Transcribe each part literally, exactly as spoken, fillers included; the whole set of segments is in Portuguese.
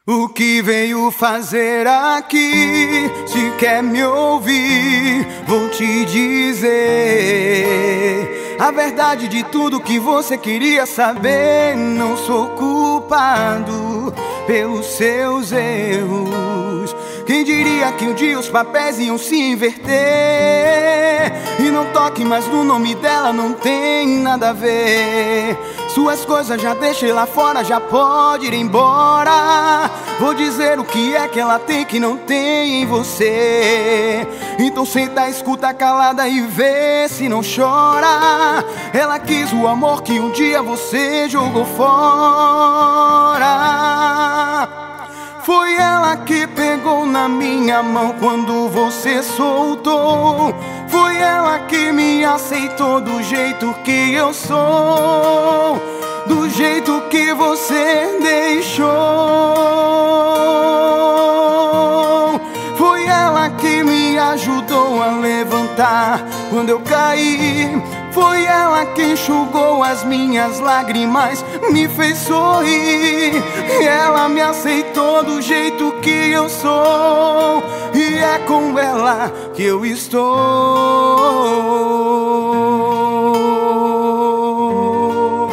O que veio fazer aqui? Se quer me ouvir, vou te dizer a verdade de tudo que você queria saber. Não sou culpado pelos seus erros. Quem diria que um dia os papéis iam se inverter? E não toque mais no nome dela, não tem nada a ver. Suas coisas já deixei lá fora, já pode ir embora. Vou dizer o que é que ela tem que não tem em você. Então senta, escuta calada e vê se não chora. Ela quis o amor que um dia você jogou fora. Foi ela que pegou na minha mão quando você soltou. Foi ela que me aceitou do jeito que eu sou, do jeito que você deixou. Foi ela que me ajudou a levantar quando eu caí. Foi ela que enxugou as minhas lágrimas, me fez sorrir. E ela me aceitou do jeito que eu sou. E é com ela que eu estou.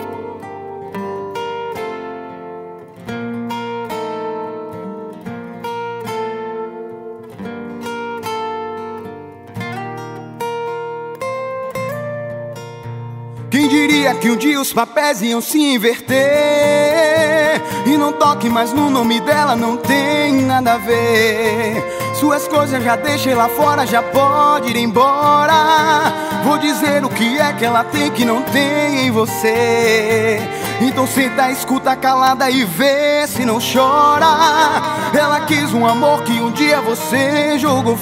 Quem diria que um dia os papéis iam se inverter? E não toque mais no nome dela, não tem nada a ver. Suas coisas já deixei lá fora, já pode ir embora. Vou dizer o que é que ela tem que não tem em você. Então senta, escuta calada e vê se não chora. Ela quis um amor que um dia você jogou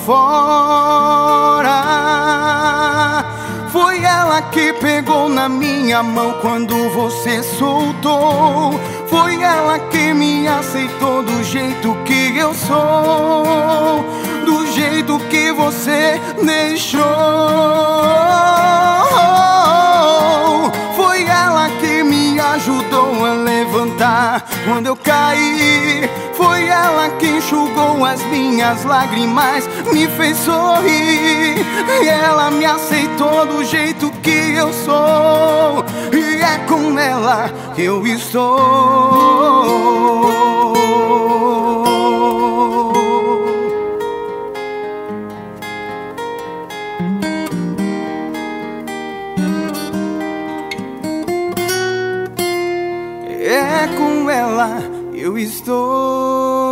fora. Foi ela que pegou na minha mão quando você soltou. Foi ela que me aceitou do jeito que eu sou, do jeito que você deixou. Foi ela que me ajudou a levantar quando eu caí. Foi ela que enxugou as minhas lágrimas, me fez sorrir. E ela me aceitou do jeito que eu sou. E é com ela que eu estou. É com ela que eu estou.